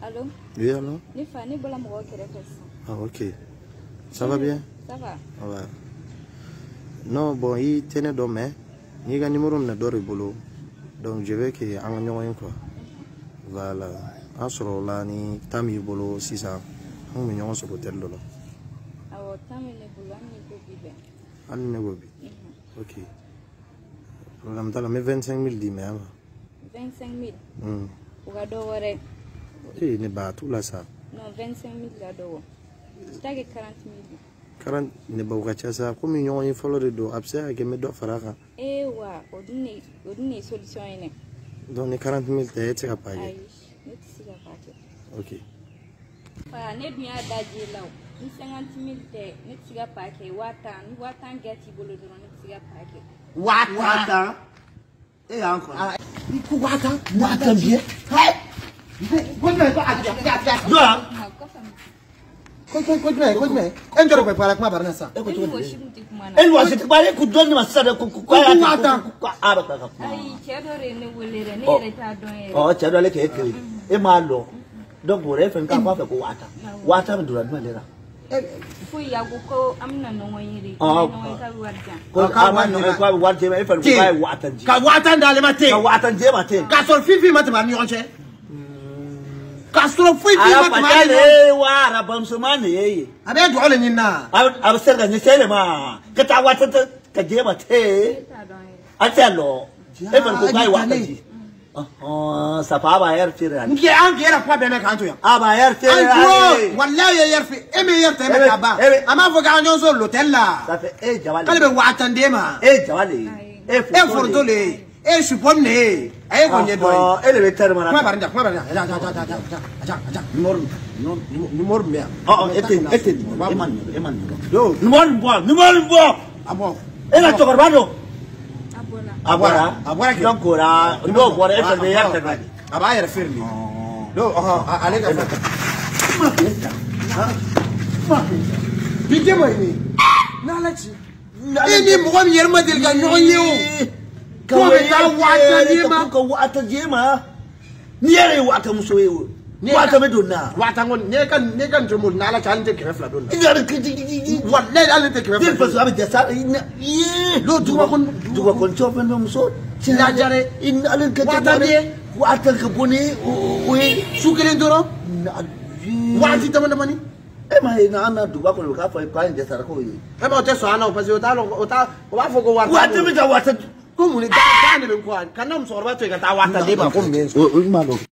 Allô? Oui, allô? Ah, ok. Ça va bien? Ça va. Ouais. Non, bon, il tenait demain. Il y a un numéro de boulot. Donc, je veux qu'il y ait un numéro. Voilà. En ce moment-là, il y a un boulot 600. On me dit sur l'hôtel. Ah, tant il est boulot, il est boulot. Ok. Problème dans la 25 000 dit, mais 25 000. Ou à Doware. Il n'est pas tout là, ça. Non, 25 000 à Dowo. C'est 40 000. 40 ne ba wacha sa ko mi ñoo follow do abse ak me do faraka Wa oduni solution ene donc 40 000 te ci ka paye ay net ci ka paye ok fa ne dunya daji law ni 50 000 te net ci ka paye watan gati bolo do net ci ka paye watan et encore ku watan bien ko me ko aja do Kau enjoy prepara kuma barna sa. El wasi kibali kudoni masada kukwaya abaka. Ai chedore ne wolere ne reta don. Oh chedore ke ekiri. E malo. Donc pour refen ka kwa ko wata ndura ndwalera. Fu ya ko amna no ngoyiri. No ka warja. Ko ka wano ko warje e fen ko wata nji. Ka wata ndale mate. Ka wata nje mate. Ka sol fifi mate ba nyonche. Castro foi filma tamale wara bamsumane yeye abe dole nyina abserga ni sele ma kata wata ka je mate atelo e ban ko kai wata ji safa ba yar fira nge an gera kwa bene ka anto ya aba yar fira wallahi yar fi e me yar te me ka ba ama fo ga nyonzo l'hôtel la ça fait e jawale kalbe wata ndema e jawale e fordole e supone ay ko nyedo ele vetere mana kuma barnja ja numor me ete eman do numor bo abo ela to barbado abora donc ora ndo bora ete de yarte aba yar firni do ale ga bige moy ni nalachi ini mo mi yerma del ga nyoyo ko wata jema ni yare wata musoyewo wata me donna wata ngon ne kan jomul nala kan te krefla donna yare kiti wallahi alle te krefla dir fasu abde sa lo duwa kon chofen no muso la jare in alle ke wata ke boni we sukele ndoro wati tamana mani e ma ina ana duwa kon ka fa pa inde sara ko yi e ma o te so ana o pasi o ta wa fo ko wata me da wata Como le da ne kwa kana msorba to ga ta wata leba ko men